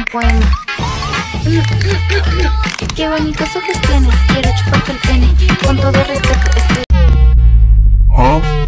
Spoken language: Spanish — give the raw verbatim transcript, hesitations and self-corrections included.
poema. Qué bonitos ojos tienes, quiero chuparte el pene. Con todo respeto, estoy... ¿Ah?